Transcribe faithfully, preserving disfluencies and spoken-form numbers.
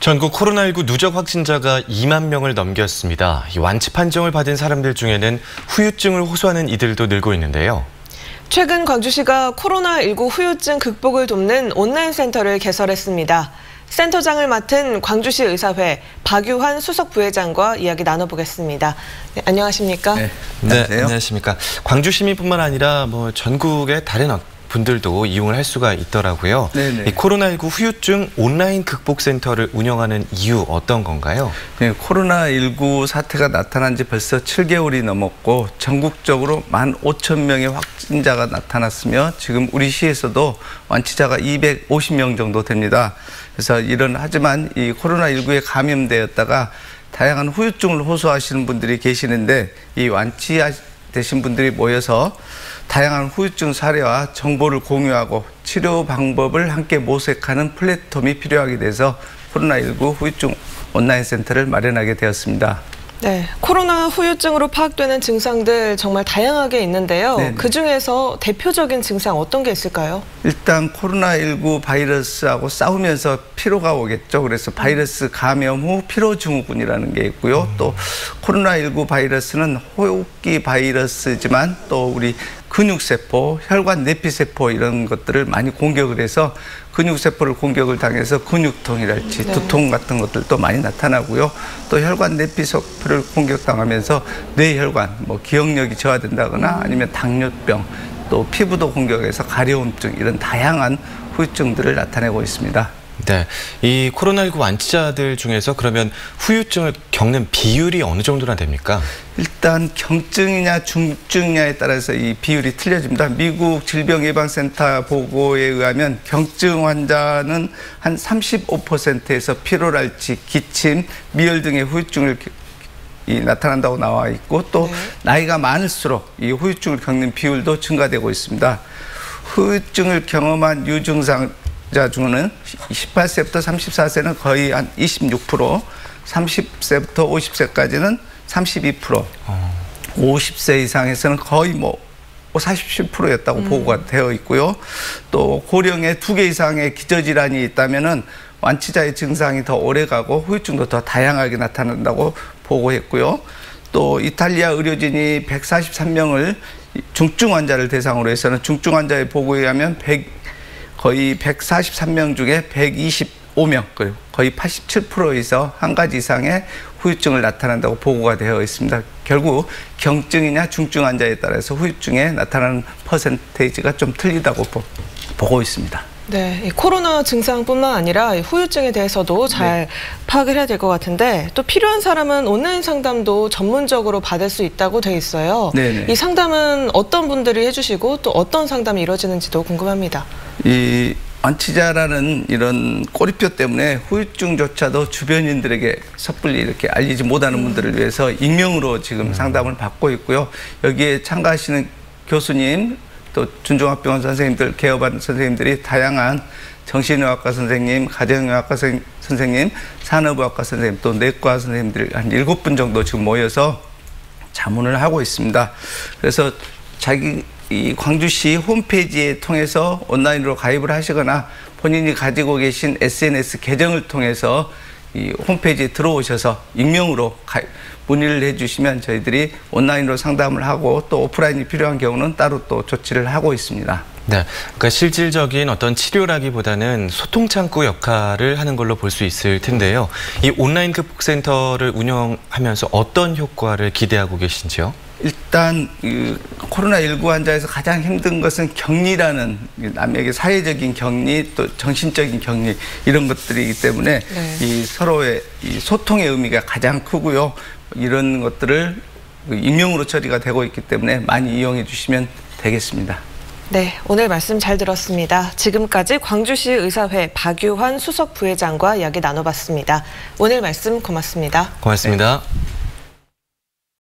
전국 코로나십구 누적 확진자가 이만 명을 넘겼습니다. 이 완치 판정을 받은 사람들 중에는 후유증을 호소하는 이들도 늘고 있는데요. 최근 광주시가 코로나십구 후유증 극복을 돕는 온라인 센터를 개설했습니다. 센터장을 맡은 광주시 의사회 박유환 수석 부회장과 이야기 나눠보겠습니다. 네, 안녕하십니까? 네, 네, 안녕하십니까? 광주 시민뿐만 아니라 뭐 전국의 다른 분들도 이용을 할 수가 있더라고요. 이 코로나십구 후유증 온라인 극복센터를 운영하는 이유 어떤 건가요? 네, 코로나십구 사태가 나타난 지 벌써 칠 개월이 넘었고 전국적으로 만 오천 명의 확진자가 나타났으며 지금 우리 시에서도 완치자가 이백오십 명 정도 됩니다. 그래서 이런 하지만 이 코로나십구에 감염되었다가 다양한 후유증을 호소하시는 분들이 계시는데 이 완치되신 분들이 모여서 다양한 후유증 사례와 정보를 공유하고 치료 방법을 함께 모색하는 플랫폼이 필요하게 돼서 코로나십구 후유증 온라인 센터를 마련하게 되었습니다. 네, 코로나 후유증으로 파악되는 증상들 정말 다양하게 있는데요. 네네. 그중에서 대표적인 증상 어떤 게 있을까요? 일단 코로나십구 바이러스하고 싸우면서 피로가 오겠죠. 그래서 바이러스 감염 후 피로증후군이라는 게 있고요. 음. 또 코로나십구 바이러스는 호흡기 바이러스지만 또 우리 근육세포, 혈관 내피세포 이런 것들을 많이 공격을 해서 근육세포를 공격을 당해서 근육통이랄지 네. 두통 같은 것들도 많이 나타나고요. 또 혈관 내피세포를 공격당하면서 뇌혈관, 뭐 기억력이 저하된다거나 아니면 당뇨병, 또 피부도 공격해서 가려움증 이런 다양한 후유증들을 나타내고 있습니다. 네, 이 코로나십구 완치자들 중에서 그러면 후유증을 겪는 비율이 어느 정도나 됩니까? 일단 경증이냐 중증이냐에 따라서 이 비율이 틀려집니다. 미국 질병예방센터 보고에 의하면 경증 환자는 한 삼십오 퍼센트에서 피로랄지, 기침, 미열 등의 후유증을 이 나타난다고 나와 있고 또 네. 나이가 많을수록 이 후유증을 겪는 비율도 증가되고 있습니다. 후유증을 경험한 유증상 자 중에는 십팔 세부터 삼십사 세는 거의 한 이십육 퍼센트, 삼십 세부터 오십 세까지는 삼십이 퍼센트, 어. 오십 세 이상에서는 거의 뭐 사십칠 퍼센트였다고 음. 보고가 되어 있고요. 또 고령의 두 개 이상의 기저질환이 있다면은 완치자의 증상이 더 오래가고 후유증도 더 다양하게 나타난다고 보고했고요. 또 이탈리아 의료진이 백사십삼 명을 중증 환자를 대상으로 해서는 중증 환자의 보고에 의하면 백 거의 백사십삼 명 중에 백이십오 명, 거의 팔십칠 퍼센트에서 한 가지 이상의 후유증을 나타난다고 보고가 되어 있습니다. 결국 경증이냐 중증 환자에 따라서 후유증에 나타나는 퍼센테이지가 좀 틀리다고 보, 보고 있습니다. 네, 이 코로나 증상뿐만 아니라 후유증에 대해서도 잘 네. 파악을 해야 될 것 같은데 또 필요한 사람은 온라인 상담도 전문적으로 받을 수 있다고 돼 있어요. 네네. 이 상담은 어떤 분들이 해주시고 또 어떤 상담이 이루어지는지도 궁금합니다. 이 완치자라는 이런 꼬리표 때문에 후유증조차도 주변인들에게 섣불리 이렇게 알리지 못하는 음. 분들을 위해서 익명으로 지금 음. 상담을 받고 있고요. 여기에 참가하시는 교수님, 또 준종합병원 선생님들, 개업한 선생님들이 다양한 정신의학과 선생님, 가정의학과 선생님, 산업의학과 선생님, 또 내과 선생님들 한 일곱 분 정도 지금 모여서 자문을 하고 있습니다. 그래서 자기 이 광주시 홈페이지에 통해서 온라인으로 가입을 하시거나 본인이 가지고 계신 에스엔에스 계정을 통해서 이 홈페이지에 들어오셔서 익명으로 가입, 문의를 해주시면 저희들이 온라인으로 상담을 하고 또 오프라인이 필요한 경우는 따로 또 조치를 하고 있습니다. 네, 그러니까 실질적인 어떤 치료라기보다는 소통 창구 역할을 하는 걸로 볼 수 있을 텐데요. 이 온라인 극복센터를 운영하면서 어떤 효과를 기대하고 계신지요? 일단 코로나십구 환자에서 가장 힘든 것은 격리라는 남에게 사회적인 격리 또 정신적인 격리 이런 것들이기 때문에 네. 이 서로의 이 소통의 의미가 가장 크고요. 이런 것들을 익명으로 처리가 되고 있기 때문에 많이 이용해 주시면 되겠습니다. 네, 오늘 말씀 잘 들었습니다. 지금까지 광주시 의사회 박유환 수석 부회장과 이야기 나눠봤습니다. 오늘 말씀 고맙습니다. 고맙습니다. 네.